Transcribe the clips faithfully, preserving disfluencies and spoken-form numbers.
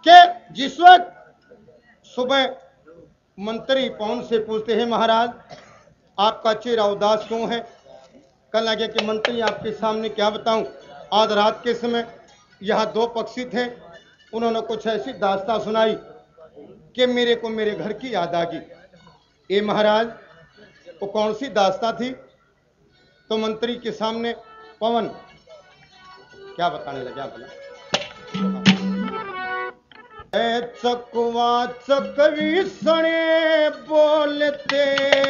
कि जिस वक्त सुबह मंत्री पवन से पूछते हैं महाराज आपका चेहरा उदास क्यों है? कहने लगे कि मंत्री आपके सामने क्या बताऊं, आज रात के समय यहाँ दो पक्षी थे, उन्होंने कुछ ऐसी दास्तां सुनाई कि मेरे को मेरे घर की याद आ गई। ए महाराज वो कौन सी दास्तां थी? तो मंत्री के सामने पवन क्या बताने लगा भला? चकवा चकवी सने बोलते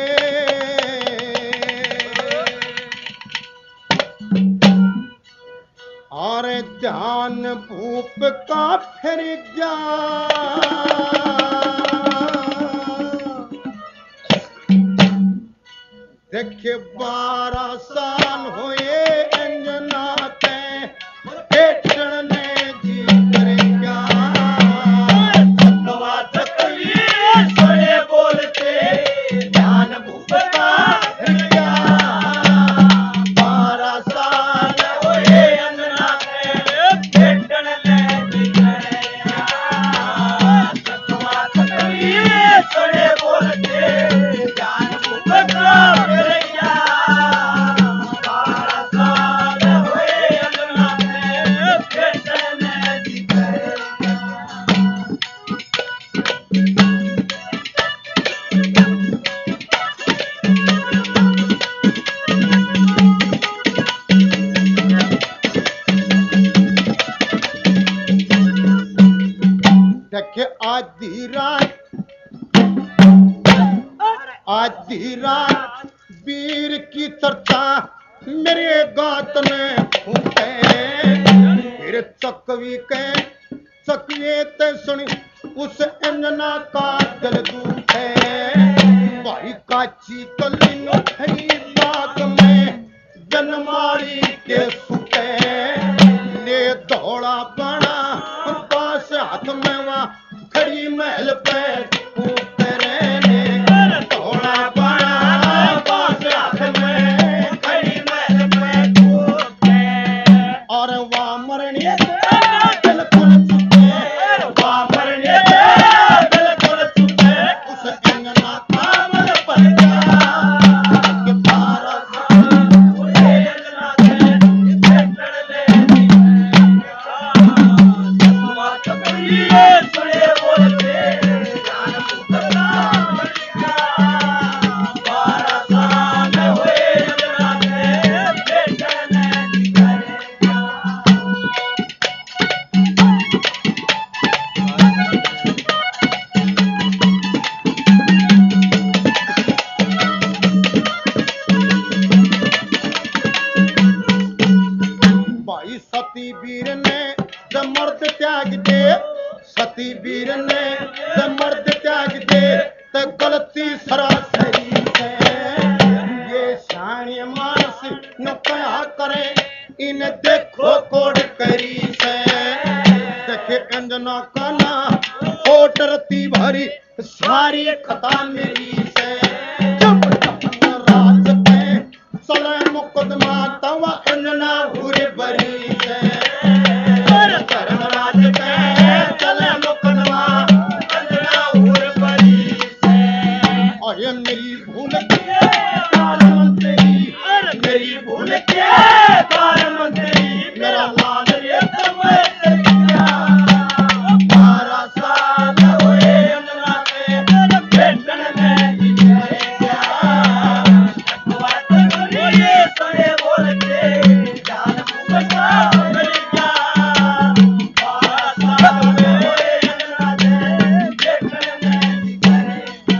और ध्यान भूप का फिर गया देखे बारह साल होए अंजना के पेटन ने जी करेगा चकवा चकवी सने बोलते ध्यान भूप का फिर गया बारह साल होए अंजना के पेटन ने जी करेगा चकवा चकवी सने बोलते ध्यान भूप का आधी रात आधी रात वीर की चर्चा मेरे गात में फूटे फिर चकवी के चकवे ते सुनी उस अंजना का दिल दूठे भाई काची कली खरी बाग में जनमारी के सुटे ले दौड़ा बना पास हाथ में वहाँ खड़ी महल पे उतरे ने दौड़ा बना पास हाथ में खड़ी महल पे उतरे और वहाँ मरने बिल्कुल चुके वहाँ मरने बिल्कुल चुके उस अंगना का मन पर गया कि बारह साल हुए अंगना के भेटन ले चकवा चकवी सुने सती वीर ने जब मर्द त्याग दे सती वीर ने जब मर्द त्याग दे तो गलती सरासरी है ये शानी मानस न क्या करे इन देखो कोड करी से देखे अंजना का ना होटरती भरी सारी खता मेरी से जब राज पे चले मुकदमा तवा अंजना भूरे भरी मेरी भूल के कारण तेरी मेरी भूल के कारण तेरी मेरा लाल ये समय बारह साल हुए अंजना के भेटन में जिया चकवा चकवी सने बोलते जान भूखा मर गया बारह साल हुए अंजना के भेटन में जिया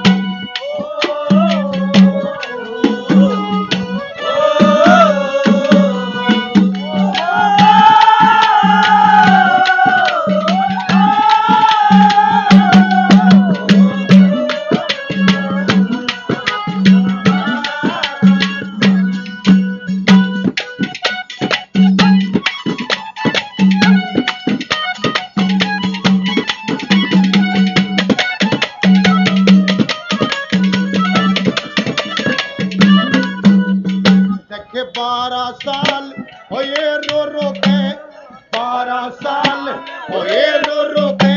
बारह साल होए रो रो के बारह साल होए रो रो के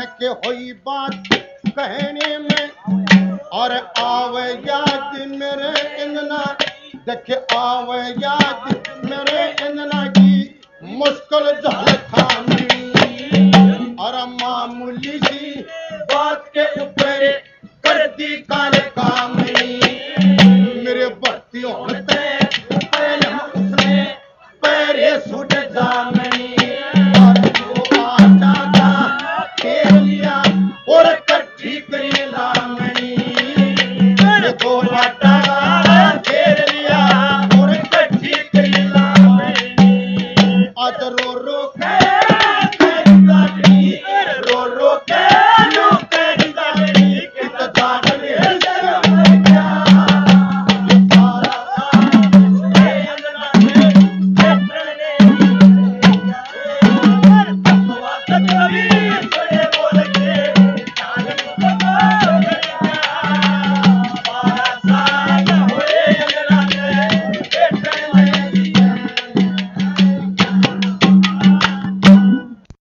के हुई बात कहने में और आवे याद मेरे इंदना देखे आवे याद मेरे इंदना की मुश्किल जहल खानी और मामूली सी बात के ऊपर कर दी काले काम